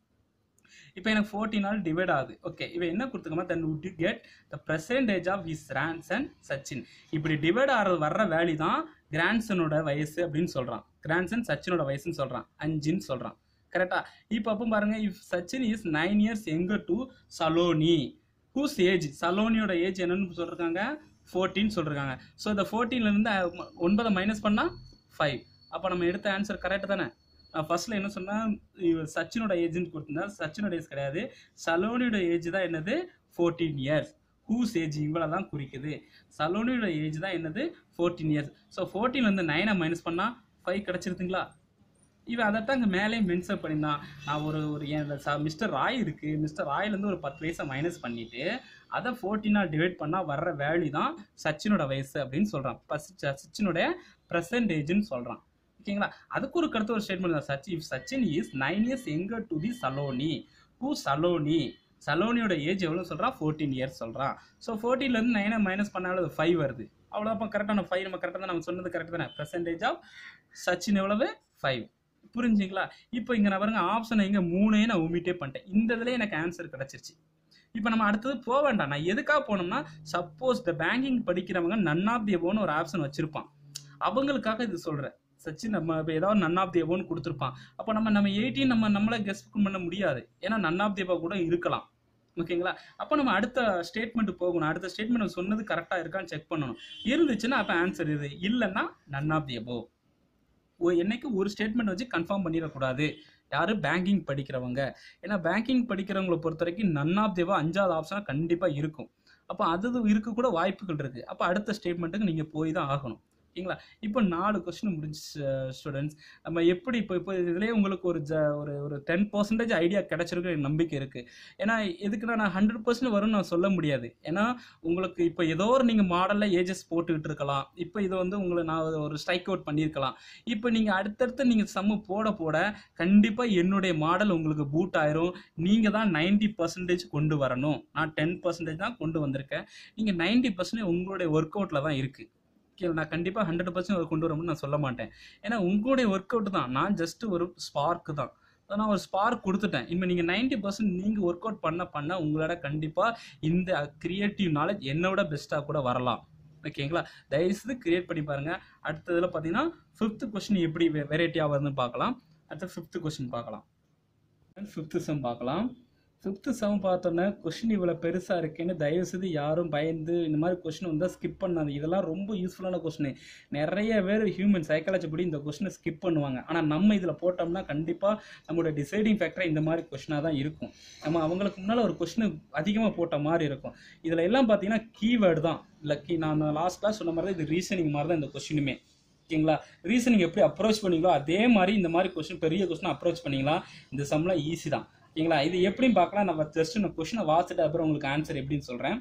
A: இப்போ எனக்கு ஃபோர்டீனால் டிவைட் ஆகுது. ஓகே, இவன் என்ன கொடுத்துக்கமா, then would you get the percentage of his grandson Sachin. இப்படி டிவைட் ஆகிறது வர்ற வேல்யூ தான் கிராண்ட்சனோட வயசு அப்படின்னு சொல்றான். கிராண்ட்சன் சச்சினோட வயசுன்னு சொல்றான், அஞ்சுன்னு சொல்றான். கரெக்டா? இப்போ அப்போ பாருங்க, if Sachin is nine years younger to Saloni, whose age, சலோனியோட ஏஜ் என்னன்னு சொல்றாங்க, ஃபோர்டீன் சொல்றாங்க. ஸோ இந்த ஃபோர்டீன்ல இருந்து ஒன்பதை மைனஸ் பண்ணா ஃபைவ். அப்போ நம்ம எடுத்த ஆன்சர் கரெக்ட் தானே? நான் ஃபர்ஸ்ட்ல என்ன சொன்னா, சச்சினோட ஏஜ்னு கொடுத்திருந்தா, சச்சினோட ஏஜ் கிடையாது, சலோனியோட ஏஜ் தான் என்னது, ஃபோர்டீன் இயர்ஸ். ஹூஸ் ஏஜ் இவ்வளோ தான் குறிக்குது, சலோனியோட ஏஜ் தான் என்னது, ஃபோர்டீன் இயர்ஸ். ஸோ ஃபோர்டீன்ல இருந்து நைனை மைனஸ் பண்ணா ஃபைவ் கிடைச்சிருதுங்களா? இவன் அதைத்தான் இங்கே மேலே மென்ஷன் பண்ணியிருந்தான். நான் ஒரு ஒரு என் மிஸ்டர் ராய் இருக்கு, மிஸ்டர் ராயிலேருந்து ஒரு பத்து வயசை மைனஸ் பண்ணிட்டு அதை ஃபோர்டீனால் டிவைட் பண்ணால் வர்ற வேல்யூ தான் சச்சினோட வயசு அப்படின்னு சொல்கிறான். சச்சினோட பெர்சன்டேஜ்னு சொல்கிறான். ஓகேங்களா? அதுக்கு ஒரு கருத்து ஒரு ஸ்டேட்மெண்ட் தான், சச்சி if Sachin is nine years younger to the Saloni, who Saloni, சலோனியோட ஏஜ் எவ்வளோ சொல்கிறான், ஃபோர்டீன் இயர்ஸ் சொல்கிறான். ஸோ ஃபோர்டீன்லேருந்து நைனை மைனஸ் பண்ணாலும் அது ஃபைவ் வருது. அவ்வளோ அப்போ கரெக்டான ஃபைவ், நம்ம கரெக்டாக தான் நம்ம சொன்னது கரெக்ட் தானே. பெர்சன்டேஜ் ஆஃப் சச்சின் எவ்வளவு, ஃபைவ். புரிஞ்சுங்களா? இப்போ இங்க நான் பாருங்க, ஆப்ஷன் இங்க மூணே நான் ஒமிட்டே பண்ணிட்டேன். இந்த இதுல எனக்கு ஆன்சர் கிடைச்சிருச்சு. இப்போ நம்ம அடுத்தது போக வேண்டாம். நான் எதுக்காக போனோம்னா, சப்போஸ் இந்த பேங்கிங் படிக்கிறவங்க நன் ஆஃப் தி எபோன்னு ஒரு ஆப்ஷன் வச்சிருப்பான், அவங்களுக்காக இது சொல்றேன். சச்சின் நம்ம இப்போ ஏதாவது நன் ஆஃப் தி எபோன்னு கொடுத்துருப்பான். அப்போ நம்ம நம்ம எயிட்டீன் நம்ம நம்மளே கெஸ் பண்ண முடியாது, ஏன்னா நன் ஆஃப் தி எபோ கூட இருக்கலாம். ஓகேங்களா? அப்போ நம்ம அடுத்த ஸ்டேட்மெண்ட் போகணும். அடுத்த ஸ்டேட்மெண்ட் சொன்னது கரெக்டாக இருக்கான்னு செக் பண்ணணும். இருந்துச்சுன்னா அப்போ ஆன்சர் இது, இல்லைன்னா நன் ஆஃப் தி எபோ. என்னைக்கு ஒரு ஸ்டேட்மெண்ட் வச்சு கன்ஃபார்ம் பண்ணிடக்கூடாது யாரு, பேங்கிங் படிக்கிறவங்க. ஏன்னா பேங்கிங் படிக்கிறவங்களை பொறுத்த வரைக்கும் நன் ஆஃப் தேவா அஞ்சாவது ஆப்ஷனாக கண்டிப்பாக இருக்கும். அப்போ அது இருக்க கூட வாய்ப்புகள் இருக்கு. அப்போ அடுத்த ஸ்டேட்மெண்ட்டுக்கு நீங்க போய் தான் ஆகணும். ஓகேங்களா? இப்போ நாலு கொஸ்டின் முடிஞ்சு ஸ்டூடெண்ட்ஸ். நம்ம எப்படி இப்போ இப்போ இதுலேயே உங்களுக்கு ஒரு ஜ ஒரு ஒரு டென் பர்சன்டேஜ் ஐடியா கிடைச்சிருக்கு நம்பிக்கை இருக்கு. ஏன்னா எதுக்குன்னா நான் ஹண்ட்ரட் பர்சன்ட் வரும்னு நான் சொல்ல முடியாது. ஏன்னா உங்களுக்கு இப்போ ஏதோ ஒரு நீங்கள் மாடலில் ஏஜஸ் போட்டுக்கிட்டு இருக்கலாம். இப்போ இது வந்து உங்களை நான் ஒரு ஸ்ட்ரைக் அவுட் பண்ணியிருக்கலாம். இப்போ நீங்கள் அடுத்தடுத்து நீங்கள் சம்மு போட போட கண்டிப்பாக என்னுடைய மாடல் உங்களுக்கு பூட் ஆயிரும். நீங்கள் தான் நைன்டி பர்சன்டேஜ் கொண்டு வரணும். நான் டென் பர்சன்டேஜ் தான் கொண்டு வந்திருக்கேன். நீங்கள் நைன்டி பர்சன்டேஜ் உங்களுடைய ஒர்க் அவுட்டில் தான் இருக்குது. நான் கண்டிப்பாக ஹண்ட்ரட் பர்சன்ட் கொண்டு வரணும்னு நான் சொல்ல மாட்டேன். ஏன்னா உங்களுடைய ஒர்க் அவுட் தான். நான் ஜஸ்ட் ஒரு ஸ்பார்க்கு தான். நான் ஒரு ஸ்பார்க் கொடுத்துட்டேன். இனிமேல் நீங்கள் நைன்டி பர்சன்ட் நீங்கள் ஒர்க் அவுட் பண்ண பண்ண உங்களோட கண்டிப்பாக இந்த கிரியேட்டிவ் நாலேஜ் என்னோட பெஸ்ட்டாக கூட வரலாம். ஓகேங்களா? தயவுசெய்து கிரியேட் பண்ணி பாருங்கள். அடுத்ததில் பார்த்தீங்கன்னா ஃபிஃப்த் கொஸ்டின் எப்படி வெரைட்டியாக வருதுன்னு பார்க்கலாம். அடுத்த ஃபிஃப்த் கொஸ்டின் பார்க்கலாம். ஃபிஃப்த் சம் பார்க்கலாம். ஃபிஃப்த்து சம் பார்த்தோன்னே கொஷின் இவ்வளோ பெருசாக இருக்குன்னு தயவுசெய்து யாரும் பயந்து இந்த மாதிரி கொஷின் வந்தால் ஸ்கிப் பண்ணாது. இதெல்லாம் ரொம்ப யூஸ்ஃபுல்லான கொஷின். நிறைய பேர் ஹியூமன் சைக்காலஜி படி இந்த கொஷினை ஸ்கிப் பண்ணுவாங்க. ஆனால் நம்ம இதில் போட்டோம்னா கண்டிப்பாக நம்மளோட டிசைடிங் ஃபேக்டராக இந்த மாதிரி கொஷினாக தான் இருக்கும். நம்ம அவங்களுக்கு முன்னால் ஒரு கொஷினை அதிகமாக போட்ட மாதிரி இருக்கும். இதில் எல்லாம் பார்த்தீங்கன்னா கீவேர்டு தான். இல்லை கீ நான் லாஸ்ட் கிளாஸ் சொன்ன மாதிரி தான் இது ரீசனிங் மாதிரி தான் இந்த கொஷினுமே. ஓகேங்களா? ரீசனிங் எப்படி அப்ரோச் பண்ணீங்களோ அதே மாதிரி இந்த மாதிரி கொஸ்டின் பெரிய கொஸ்டின் அப்ரோச் பண்ணீங்களா இந்த சம்லாம் ஈஸி தான். ஓகேங்களா? இது எப்படின்னு பார்க்கலாம். நம்ம ஜஸ்ட் நான் கொஸ்டினை வாசிட்டு அப்புறம் உங்களுக்கு ஆன்சர் எப்படின்னு சொல்கிறேன்.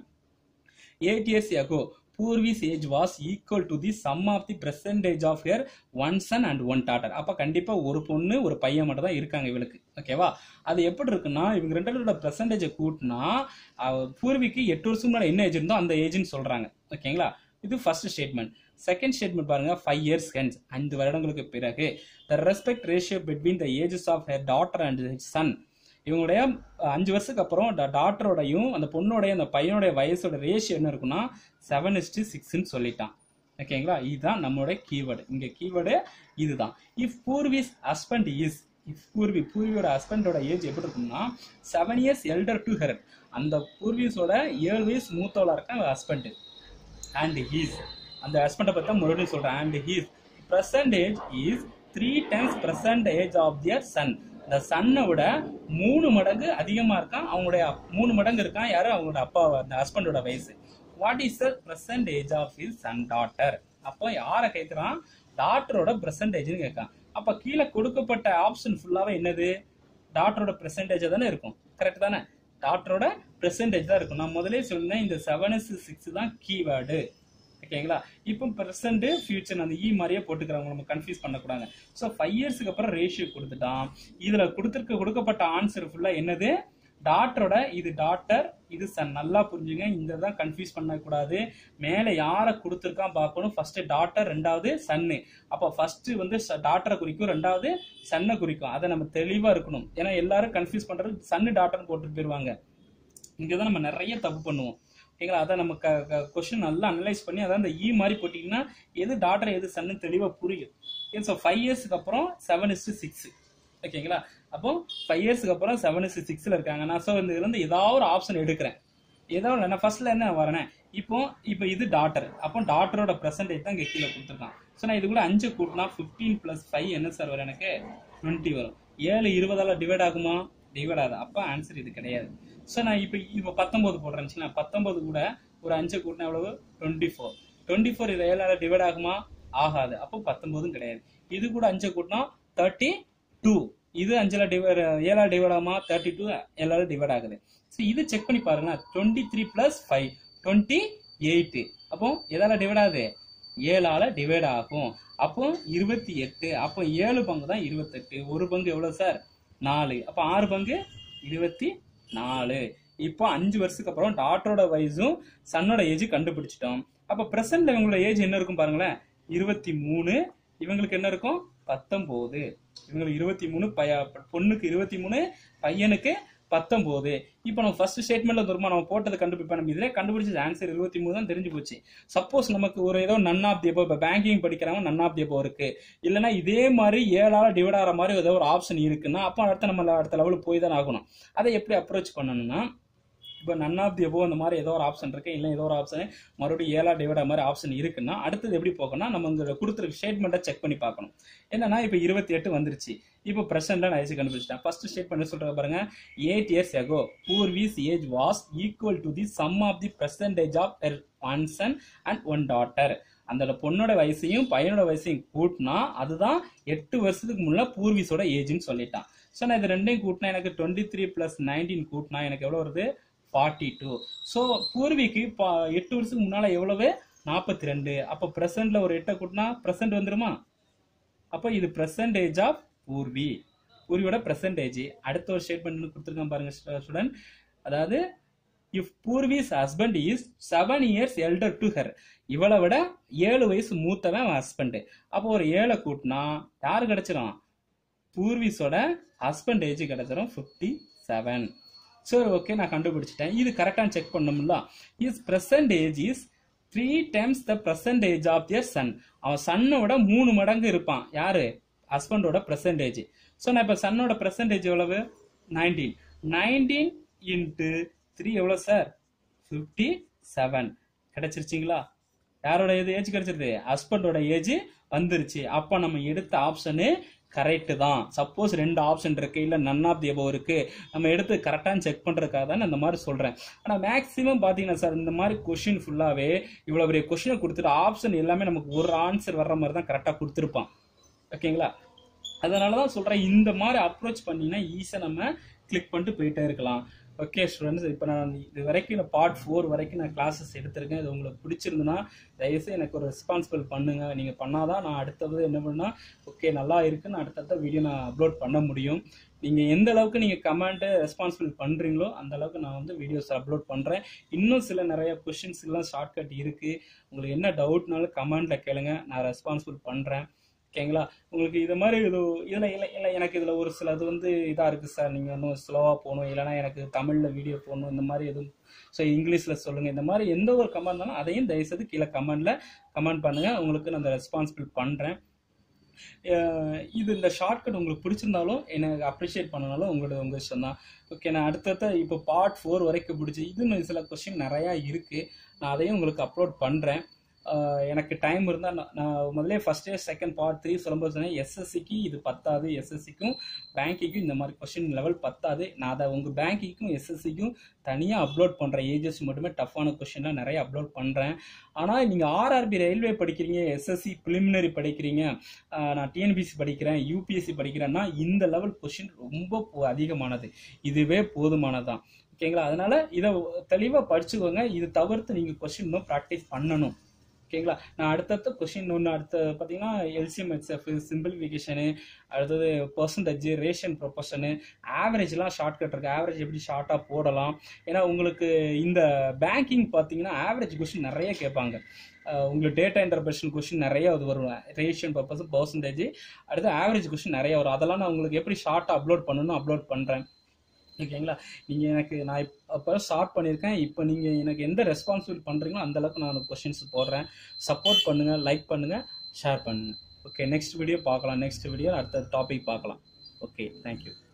A: Eight years ago Purvi's age was equal to the sum of the percentage of her one son and one daughter. அப்போ கண்டிப்பாக ஒரு பொண்ணு ஒரு பையன் மட்டும் தான் இருக்காங்க இவளுக்கு. ஓகேவா? அது எப்படி இருக்குன்னா இவங்க ரெண்டு பேரோட பெர்சன்டேஜை கூட்டினா பூர்விக்கு எட்டு வருஷம் முன்னாடி என்ன ஏஜ் இருந்தோ அந்த ஏஜ்னு சொல்கிறாங்க. ஓகேங்களா? இது ஃபர்ஸ்ட் ஸ்டேட்மெண்ட். செகண்ட் ஸ்டேட்மெண்ட் பாருங்க. ஃபைவ் இயர்ஸ் ஹென்ஸ் ஐந்து வருடங்களுக்கு பிறகு the respect ratio between the ages of her daughter and son. இவங்களுடைய அஞ்சு வருஷத்துக்கு அப்புறம் டாட்டரோடையும் அந்த பொண்ணோடைய அந்த பையனுடைய வயசோட ரேஷியோ என்ன இருக்குன்னா செவன் இஸ்டு சிக்ஸ்ன்னு சொல்லிட்டான். ஓகேங்களா? இதுதான் நம்மளுடைய கீவேர்டு. இங்கே கீவேர்டு இதுதான். If Purvi's husband is if Purvi பூர்வியோட ஹஸ்பண்டோட ஏஜ் எப்படி இருக்குன்னா seven years elder to her. அந்த பூர்விஸோட ஏழு வயசு மூத்தவளா இருக்கான் ஹஸ்பண்ட். அண்ட் ஹீஸ் அந்த ஹஸ்பண்டை பற்றி மறுபடியும் சொல்கிறேன். And his present age is three times present age of their son. இந்த சன்னை விட மூணு மடங்கு அதிகமாக இருக்கான். அவங்களுடைய மூணு மடங்கு இருக்கான் யாரு? அவங்களோட அப்பா அந்த ஹஸ்பண்டோட வயசு. What is the present age of his son daughter? அப்போ யாரை கேட்குறான்? டாட்டரோட பிரசன்டேஜ்னு கேட்கான். அப்போ கீழே கொடுக்கப்பட்ட ஆப்ஷன் ஃபுல்லாகவே என்னது? டாட்டரோட பிரசன்டேஜ் தானே இருக்கும். கரெக்ட் தானே? டாட்டரோட பிரசன்டேஜ் தான் இருக்கும். நான் முதலே சொன்னேன் இந்த செவன் சிக்ஸ் தான் கீவேர்டு. ஓகேங்களா? இப்போ ப்ரெசென்ட் ஃபியூச்சர் அந்த இ மாதிரியே போட்டுக்கிறாங்க, நம்ம கன்ஃபியூஸ் பண்ணக்கூடாது. ஸோ ஃபைவ் இயர்ஸுக்கு அப்புறம் ரேஷியோ கொடுத்துட்டான். இதில் கொடுத்துருக்க கொடுக்கப்பட்ட ஆன்சர் ஃபுல்லாக என்னது? டாட்டரோட இது டாட்டர் இது சன். நல்லா புரிஞ்சுங்க. இந்த தான் கன்ஃபியூஸ் பண்ணக்கூடாது. மேலே யாரை கொடுத்துருக்கான் பார்க்கணும். ஃபர்ஸ்ட் டாட்டர், ரெண்டாவது சன்னு. அப்போ ஃபர்ஸ்ட் வந்து டாட்டரை குறிக்கும், ரெண்டாவது சன்னை குறிக்கும். அதை நம்ம தெளிவாக இருக்கணும். ஏன்னா எல்லாரும் கன்ஃபியூஸ் பண்ணுறது சன்னு டாட்டர்னு போட்டுட்டு போயிடுவாங்க. இங்கே தான் நம்ம நிறைய தப்பு பண்ணுவோம். ஓகேங்களா? அதை நம்ம க கொஸ்டின் நல்லா அனலைஸ் பண்ணி அதான் அந்த இ மாதிரி போட்டிங்கன்னா எது டாட்டர் எது சன்னு தெளிவாக புரியும். ஸோ ஃபைவ் இயர்ஸுக்கு அப்புறம் செவன் இஸ்டு சிக்ஸ். ஓகேங்களா? அப்போ ஃபைவ் இயர்ஸ்க்கு அப்புறம் செவன் இஸ்டு சிக்ஸில் இருக்காங்க. நான் ஸோ இந்த இதுலேருந்து ஏதாவது ஒரு ஆப்ஷன் எடுக்கிறேன். ஏதாவது நான் ஃபர்ஸ்ட்ல என்ன வரேன்? இப்போ இப்போ இது டாட்டர். அப்போ டாட்டரோட பெர்சன்டேஜ் தான் இங்கே கீழே கொடுத்துருக்கான். ஸோ நான் இதுக்குள்ள அஞ்சு கூட்டினா ஃபிஃப்டீன் பிளஸ் ஃபைவ் என்ன சார் வரும்? எனக்கு டுவெண்ட்டி வரும். ஏழு இருபதால டிவைட் ஆகுமா? டிவைட் ஆகுது. அப்போ ஆன்சர் இது கிடையாது. ஸோ நான் இப்போ இப்போ பத்தொம்போது போடுறேன். பத்தொம்போது கூட ஒரு அஞ்சு கூட்டினா எவ்வளவு? Twenty four. டுவெண்ட்டி ஃபோர் இது ஏழால டிவைட் ஆகுமா? ஆகாது. அப்போ பத்தொம்போதும் கிடையாது. இது கூட அஞ்சு கூட்டினா தேர்ட்டி டூ. இது அஞ்சுல டிவைட் ஏழால டிவைட் ஆகுமா? தேர்ட்டி டூ ஏழால டிவைட் ஆகுது. ஸோ இது செக் பண்ணி பாருங்க. Twenty three plus five twenty eight. அப்போ எதால டிவைட் ஆகுது? ஏழால டிவைட் ஆகும். அப்போ இருபத்தி எட்டு. அப்போ ஏழு பங்கு தான் இருபத்தெட்டு. ஒரு பங்கு எவ்வளவு சார்? நாலு. அப்போ ஆறு பங்கு இருபத்தி நாலு. இப்போ அஞ்சு வருஷத்துக்கு அப்புறம் டாட்டரோட வயசும் சன்னோட ஏஜ் கண்டுபிடிச்சிட்டோம். அப்போ பிரசன்ட்ல இவங்களோட ஏஜ் என்ன இருக்கும் பாருங்களேன். இருபத்தி மூணு. இவங்களுக்கு என்ன இருக்கும்? பத்தொன்பது. இவங்களுக்கு இருபத்தி மூணு, பைய பொண்ணுக்கு இருபத்தி மூணு, பையனுக்கு பத்தொன்பது. இப்போ நம்ம ஃபர்ஸ்ட் ஸ்டேட்மெண்ட்ல தூரமா நம்ம போட்டது கண்டுபிடிப்போம். நம்ம இதிலே கண்டுபிடிச்சது ஆன்சர் இருபத்தி மூணு தான் தெரிஞ்சு போச்சு. சப்போஸ் நமக்கு ஒரு ஏதோ நன் ஆஃப் தி அபவ், இப்போ பேங்கிங் படிக்கிறவங்க நன் ஆஃப் தி அபவ் இருக்கு, இல்லைன்னா இதே மாதிரி ஏழால டிவைட் ஆகிற மாதிரி ஏதோ ஒரு ஆப்ஷன் இருக்குன்னா அப்போ அடுத்த நம்ம அடுத்த லெவலுக்கு போய் தான் ஆகணும். அதை எப்படி அப்ரோச் பண்ணணும்னா இப்போ நன் ஆஃப் தி எபோ அந்த மாதிரி ஏதோ ஒரு ஆப்ஷன் இருக்கு, இல்லை ஏதோ ஒரு ஆப்ஷன் மறுபடியும் ஏழா டிவைட் மாதிரி ஆப்ஷன் இருக்குன்னா அடுத்தது எப்படி போகணும்னா நம்ம இந்த கொடுத்துருக்க ஸ்டேட்மெண்ட்டை செக் பண்ணி பார்க்கணும். என்னன்னா இப்போ இருபத்தி எட்டு வந்துருச்சு. இப்போ ப்ரெசென்ட்ல நான் ஏஜ் கண்டுபிடிச்சிட்டேன். ஃபர்ஸ்ட் ஸ்டேட்மெண்ட் சொல்ற பாருங்க, eight years ago Purvi's age was equal to the sum of the percentage of her one son and one daughter. அந்த பொண்ணோட வயசையும் பையனோட வயசையும் கூட்டினா அதுதான் எட்டு வருஷத்துக்கு முன்ன பூர்விஸோட ஏஜ்னு சொல்லிட்டான். ஸோ நான் இது ரெண்டையும் கூட்டினா எனக்கு டுவெண்ட்டி த்ரீ பிளஸ் நைன்டீன் கூட்டினா எனக்கு எவ்வளோ வருது, ஃபார்ட்டி டூ. ஸோ பூர்விக்கு எட்டு வருஷத்துக்கு முன்னால எவ்வளவு, நாற்பத்தி ரெண்டு. அப்போ ப்ரெசென்ட்ல ஒரு எட்டை கூட்டினா ப்ரெசென்ட் வந்துருமா? அப்போ இது ப்ரெசன்டேஜ் ஆஃப் பூர்வி, பூர்வியோட ப்ரெசன்டேஜ். அடுத்த ஒரு ஸ்டேட்மெண்ட் கொடுத்துருக்கான் பாருங்க ஸ்டூடெண்ட், அதாவது if Purvi's husband is seven years elder to her, இவளை விட ஏழு வயசு மூத்தவன் ஹஸ்பண்ட். அப்போ ஒரு ஏழை கூட்டினா யாரு கிடைச்சிரும், பூர்விஸோட ஹஸ்பண்ட் ஏஜ் கிடைச்சிரும் ஃபிஃப்டி செவன். சரி ஓகே, நான் கண்டுபிடிச்சிட்டேன். இது கரெக்டாக செக் பண்ணணும்ல. Is present age is three times the present age of their son. அவன் சன்னோட மூணு மடங்கு இருப்பான் யாரு, ஹஸ்பண்டோட பிரசன்டேஜ். ஸோ நான் இப்போ சன்னோட பிரசன்டேஜ் எவ்வளவு, நைன்டீன். நைன்டீன் இன்ட்டு த்ரீ எவ்வளோ சார், ஃபிஃப்டி செவன். கிடைச்சிருச்சிங்களா? யாரோட ஏஜ் கிடைச்சிருது, ஹஸ்பண்டோட ஏஜ் வந்துருச்சு. அப்போ நம்ம எடுத்த ஆப்ஷனு கரெக்ட் தான். சப்போஸ் ரெண்டு ஆப்ஷன் இருக்கு, இல்லை நன் ஆஃப் தி எபோவ் இருக்கு, நம்ம எடுத்து கரெக்டாக செக் பண்ணுறதுக்காக தான் அந்த மாதிரி சொல்கிறேன். ஆனால் மேக்ஸிமம் பார்த்தீங்கன்னா சார் இந்த மாதிரி கொஷின் ஃபுல்லாகவே இவ்வளோ பெரிய கொஷினை கொடுத்துட்டு ஆப்ஷன் எல்லாமே நமக்கு ஒரு ஆன்சர் வர்ற மாதிரி தான் கரெக்டாக கொடுத்துருப்பான். ஓகேங்களா? அதனால தான் சொல்கிறேன், இந்த மாதிரி அப்ரோச் பண்ணிங்கன்னா ஈஸியாக நம்ம கிளிக் பண்ணிட்டு போயிட்டே இருக்கலாம். ஓகே ஸ்டூடெண்ட்ஸ், இப்போ நான் இது வரைக்கும் நான் பார்ட் ஃபோர் வரைக்கும் நான் கிளாஸஸ் எடுத்திருக்கேன். இது உங்களுக்கு பிடிச்சிருந்துன்னா தயவுசெய்து எனக்கு ஒரு ரெஸ்பான்சிபிள் பண்ணுங்கள். நீங்கள் பண்ணாதான் நான் அடுத்தது என்ன பண்ணால் ஓகே நல்லா இருக்குன்னு அடுத்தடுத்த வீடியோ நான் அப்லோட் பண்ண முடியும். நீங்கள் எந்த அளவுக்கு நீங்கள் கமெண்ட்டு ரெஸ்பான்சிபிள் பண்ணுறீங்களோ அந்த அளவுக்கு நான் வந்து வீடியோஸ் அப்லோட் பண்ணுறேன். இன்னும் சில நிறைய கொஷின்ஸ்லாம் ஷார்ட்கட் இருக்குது. உங்களுக்கு என்ன டவுட்னாலும் கமெண்ட்டில் கேளுங்க, நான் ரெஸ்பான்சிபிள் பண்ணுறேன். ஓகேங்களா? உங்களுக்கு இது மாதிரி இது இதில் இல்லை இல்லை எனக்கு இதில் ஒரு சில இது வந்து இதாக இருக்குது சார், நீங்கள் இன்னும் ஸ்லோவாக போகணும், இல்லைனா எனக்கு தமிழில் வீடியோ போகணும், இந்த மாதிரி எதுவும் ஸோ இங்கிலீஷில் சொல்லுங்கள். இந்த மாதிரி எந்த ஒரு கமெண்ட் இருந்தாலும் அதையும் தயவுசெய்து கீழே கமெண்டில் கமெண்ட் பண்ணுங்கள். உங்களுக்கு நான் அந்த ரெஸ்பான்சிபிள் பண்ணுறேன். இது இந்த ஷார்ட்கட் உங்களுக்கு பிடிச்சிருந்தாலும் எனக்கு அப்ரிஷியேட் பண்ணனாலும் உங்களோட உங்கள் இஷ்டம் தான். ஓகே, நான் அடுத்தடுத்த இப்போ பார்ட் ஃபோர் வரைக்கும் பிடிச்சி இது சில கொஸ்டின் நிறையா இருக்குது, நான் அதையும் உங்களுக்கு அப்லோட் பண்ணுறேன். எனக்கு டைம் இருந்தால் நான் முதல்ல first year second part three சொல்லும்போது சொன்னேன், எஸ்எஸ்சிக்கு இது பத்தாது, எஸ்எஸ்சிக்கும் பேங்கிங்கும் இந்த மாதிரி கொஸ்டின் லெவல் பத்தாது. நான் அதை உங்கள் பேங்கிங்கும் எஸ்எஸ்சிக்கும் தனியாக அப்லோட் பண்ணுறேன். ஏஜஸ் மட்டுமே டஃப்பான கொஸ்டின்லாம் நிறைய அப்லோட் பண்ணுறேன். ஆனால் நீங்கள் ஆர்ஆர்பி ரயில்வே படிக்கிறீங்க, எஸ்எஸ்சி ப்ரிலிமினரி படிக்கிறீங்க, நான் டிஎன்பிசி படிக்கிறேன், யூபிஎஸ்சி படிக்கிறேன்னா இந்த லெவல் கொஸ்டின் ரொம்ப அதிகமானது, இதுவே போதுமானதான். ஓகேங்களா? அதனால இதை தெளிவாக படிச்சுக்கோங்க. இது தவிர்த்து நீங்கள் கொஸ்டின் இன்னும் ப்ராக்டிஸ் பண்ணணும். ஓகேங்களா? நான் அடுத்தடுத்த கொஸ்டின் ஒன்று அடுத்த பார்த்தீங்கன்னா எல்சிஎம் எக்ஸ்எஃப், சிம்பிளிஃபிகேஷனு, அடுத்தது பர்சன்டேஜ், ரேஷன் ப்ரொபோர்ஷனு, ஆவரேஜ்லாம் ஷார்ட்கட் இருக்குது. ஆவரேஜ் எப்படி ஷார்ட்டாக போடலாம். ஏன்னா உங்களுக்கு இந்த பேங்கிங் பார்த்தீங்கன்னா ஆவரேஜ் கொஸ்டின் நிறைய கேட்பாங்க. உங்களுக்கு டேட்டா இன்டர்பிரேஷன் கொஸ்டின் நிறைய அது வரும், ரேஷன் பர்பஸ், பர்சன்டேஜ், அடுத்து ஆவரேஜ் கொஸ்டின் நிறைய வரும். அதெல்லாம் நான் உங்களுக்கு எப்படி ஷார்ட்டாக அப்லோட் பண்ணணும் அப்லோட் பண்ணுறேன். ஓகேங்களா? நீங்கள் எனக்கு நான் இப்போ ஸ்டார்ட் பண்ணியிருக்கேன். இப்போ நீங்கள் எனக்கு எந்த ரெஸ்பான்சிபிள் பண்ணுறீங்களோ அந்தளவுக்கு நான் கொஸ்டின்ஸ் போடுறேன். சப்போர்ட் பண்ணுங்கள், லைக் பண்ணுங்கள், ஷேர் பண்ணுங்கள். ஓகே, நெக்ஸ்ட் வீடியோ பார்க்கலாம். நெக்ஸ்ட் வீடியோ அடுத்த டாபிக் பார்க்கலாம். Okay, thank you.